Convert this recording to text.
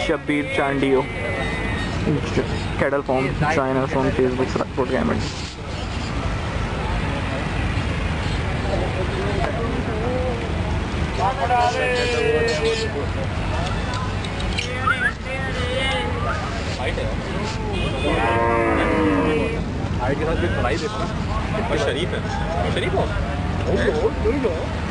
Shabir Chandio. Kettle Form, join us on Facebook, Rockford Gaming. Height के साथ भी पढ़ाई देखो ना, शरीफ है, शरीफ हो।